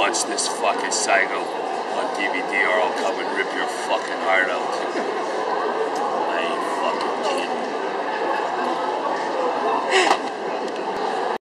watch this fucking cycle on DVD or I'll come and rip your fucking heart out.